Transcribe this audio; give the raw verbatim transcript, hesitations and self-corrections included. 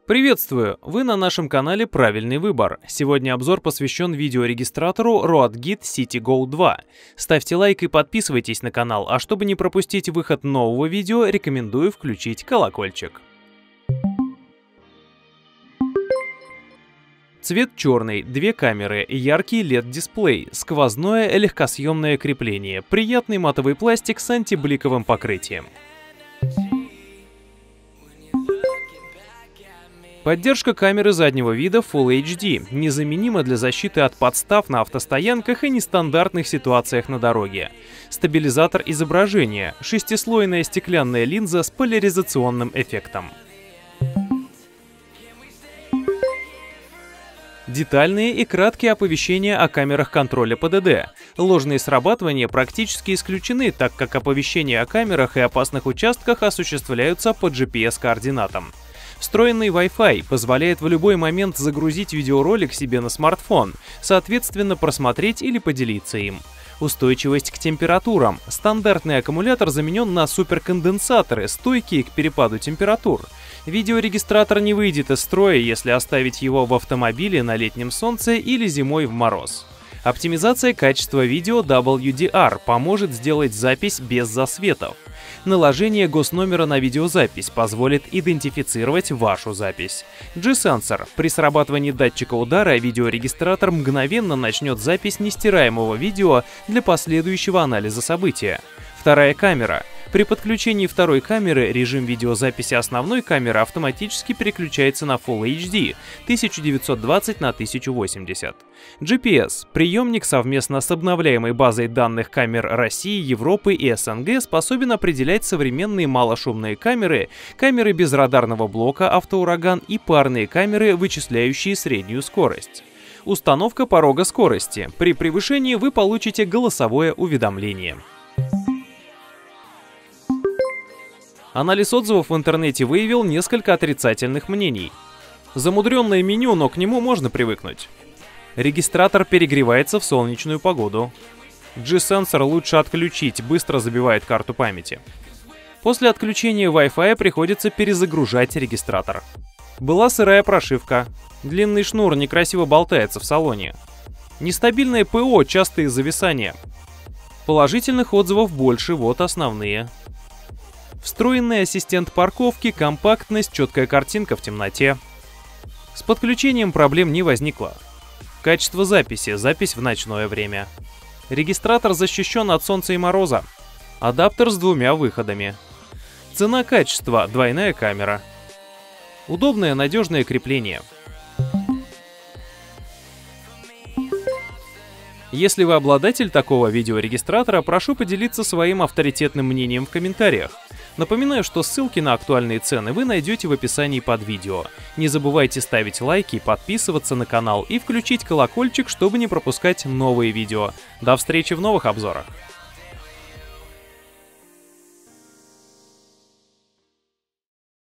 Приветствую! Вы на нашем канале «Правильный выбор». Сегодня обзор посвящен видеорегистратору ROADGit CityGo два. Ставьте лайк и подписывайтесь на канал, а чтобы не пропустить выход нового видео, рекомендую включить колокольчик. Цвет черный, две камеры, яркий эл и ди-дисплей, сквозное легкосъемное крепление, приятный матовый пластик с антибликовым покрытием. Поддержка камеры заднего вида Full эйч ди незаменима для защиты от подстав на автостоянках и нестандартных ситуациях на дороге. Стабилизатор изображения, шестислойная стеклянная линза с поляризационным эффектом. Детальные и краткие оповещения о камерах контроля пэ дэ дэ. Ложные срабатывания практически исключены, так как оповещения о камерах и опасных участках осуществляются по джи пи эс-координатам. Встроенный Wi-Fi позволяет в любой момент загрузить видеоролик себе на смартфон, соответственно просмотреть или поделиться им. Устойчивость к температурам. Стандартный аккумулятор заменен на суперконденсаторы, стойкие к перепаду температур. Видеорегистратор не выйдет из строя, если оставить его в автомобиле на летнем солнце или зимой в мороз. Оптимизация качества видео дабл ю ди ар поможет сделать запись без засветов. Наложение госномера на видеозапись позволит идентифицировать вашу запись. G-сенсор. При срабатывании датчика удара видеорегистратор мгновенно начнет запись нестираемого видео для последующего анализа события. Вторая камера. При подключении второй камеры режим видеозаписи основной камеры автоматически переключается на Full эйч ди тысяча девятьсот двадцать на тысячу восемьдесят. джи пи эс. Приемник совместно с обновляемой базой данных камер России, Европы и эс эн гэ способен определять современные малошумные камеры, камеры без радарного блока автоураган и парные камеры, вычисляющие среднюю скорость. Установка порога скорости. При превышении вы получите голосовое уведомление. Анализ отзывов в интернете выявил несколько отрицательных мнений. Замудренное меню, но к нему можно привыкнуть. Регистратор перегревается в солнечную погоду. G-сенсор лучше отключить, быстро забивает карту памяти. После отключения Wi-Fi приходится перезагружать регистратор. Была сырая прошивка. Длинный шнур некрасиво болтается в салоне. Нестабильное ПО, частые зависания. Положительных отзывов больше, вот основные. Встроенный ассистент парковки, компактность, четкая картинка в темноте. С подключением проблем не возникло. Качество записи, запись в ночное время. Регистратор защищен от солнца и мороза. Адаптер с двумя выходами. Цена-качество, двойная камера. Удобное, надежное крепление. Если вы обладатель такого видеорегистратора, прошу поделиться своим авторитетным мнением в комментариях. Напоминаю, что ссылки на актуальные цены вы найдете в описании под видео. Не забывайте ставить лайки, подписываться на канал и включить колокольчик, чтобы не пропускать новые видео. До встречи в новых обзорах!